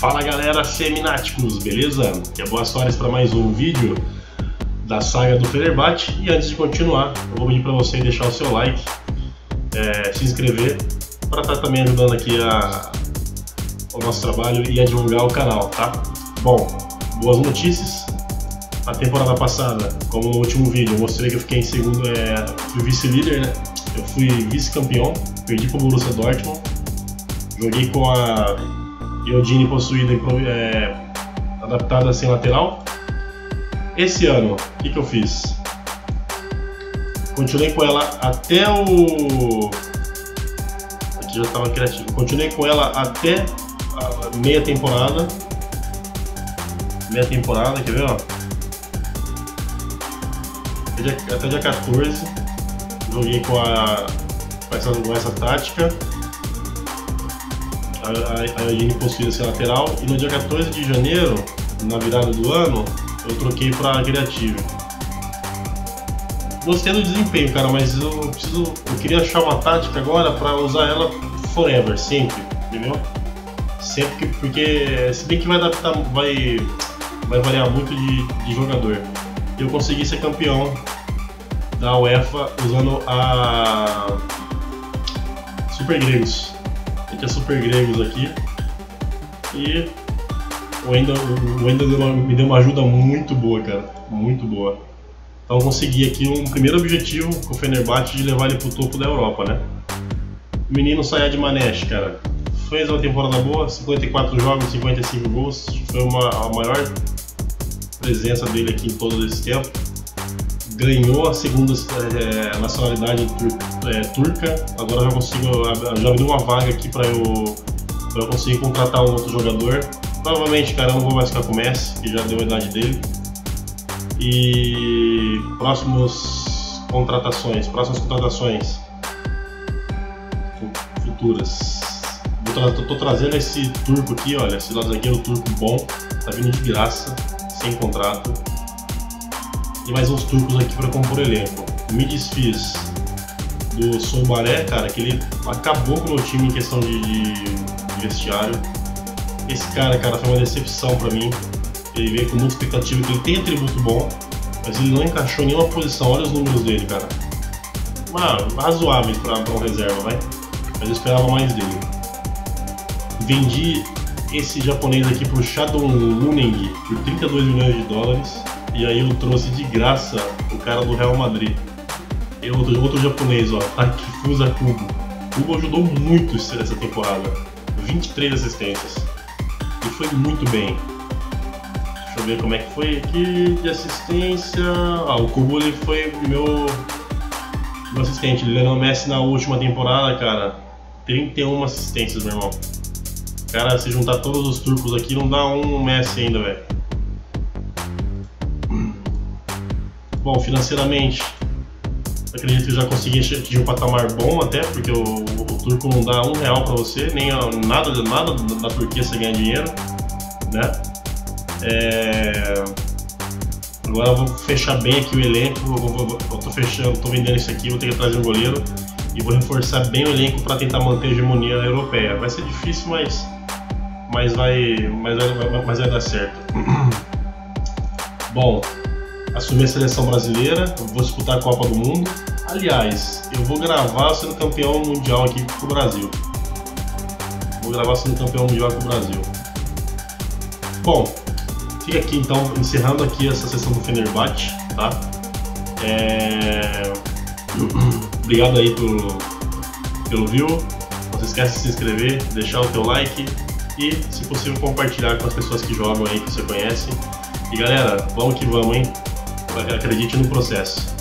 Fala galera, semináticos, beleza? Aqui é Boas Soares para mais um vídeo da saga do Fenerbahçe. E antes de continuar, eu vou pedir para você deixar o seu like, se inscrever, para estar também ajudando aqui o nosso trabalho e a divulgar o canal, tá? Bom, boas notícias. A temporada passada, como no último vídeo, eu mostrei que eu fiquei em segundo, fui vice-líder, né? Eu fui vice-campeão, perdi para o Borussia Dortmund, joguei com a Iodine possuída adaptada sem lateral. Esse ano, o que eu fiz? Continuei com ela até o... Aqui já estava criativo. Continuei com ela até a meia temporada. Quer ver? Ó? Até dia 14. Joguei com essa tática. A Iodine possuía ser lateral, e no dia 14 de janeiro, na virada do ano, eu troquei para Creative. Gostei do desempenho, cara, mas eu queria achar uma tática agora para usar ela forever, sempre, entendeu? Sempre, porque se bem que vai adaptar, vai variar muito de jogador. Eu consegui ser campeão da UEFA usando a Super Gregos. Aqui é Super Gregos aqui, e o Wendel me deu uma ajuda muito boa, cara, muito boa. Então eu consegui aqui um primeiro objetivo com o Fenerbahçe de levar ele pro topo da Europa, né? O menino Sayad Manesh, cara, fez uma temporada boa, 54 jogos, 55 gols, foi a maior presença dele aqui em todo esse tempo. Ganhou a segunda nacionalidade turca. Agora já me deu uma vaga aqui para eu conseguir contratar um outro jogador. Provavelmente, cara, eu não vou mais ficar com o Messi, que já deu a idade dele. E próximas contratações futuras. Tô trazendo esse turco aqui, olha, esse zagueiro turco bom, tá vindo de graça, sem contrato. E mais uns turcos aqui para compor elenco. Me desfiz do Soumaré, cara, que ele acabou com o meu time em questão de vestiário. Esse cara, foi uma decepção para mim. Ele veio com muita expectativa, que ele tem atributo bom, mas ele não encaixou em nenhuma posição. Olha os números dele, cara. Razoáveis para um reserva, vai. Mas eu esperava mais dele. Vendi esse japonês aqui pro Shadow Luneng por 32 milhões de dólares. E aí eu trouxe de graça o cara do Real Madrid. E outro japonês, ó, Takifusa Kubo. Kubo ajudou muito essa temporada. 23 assistências. E foi muito bem. Deixa eu ver como é que foi aqui de assistência. O Kubo ele foi meu assistente. Ele ganhou o Messi na última temporada, cara. 31 assistências, meu irmão. Cara, se juntar todos os turcos aqui, não dá um Messi ainda, velho. Bom, financeiramente, acredito que já consegui atingir um patamar bom até, porque o turco não dá R$1 para você, nem nada da Turquia você ganha dinheiro, né? Agora eu vou fechar bem aqui o elenco, eu tô vendendo isso aqui, vou ter que trazer um goleiro e vou reforçar bem o elenco para tentar manter a hegemonia europeia. Vai ser difícil, mas vai dar certo. Bom, assumi a seleção brasileira, eu vou disputar a Copa do Mundo. Aliás, eu vou gravar sendo campeão mundial aqui pro Brasil. Bom, fica aqui então, encerrando aqui essa sessão do Fenerbahçe, tá? Obrigado aí pelo view. Não se esquece de se inscrever, deixar o teu like e, se possível, compartilhar com as pessoas que jogam aí, que você conhece. E galera, vamos que vamos, hein? Acredite no processo.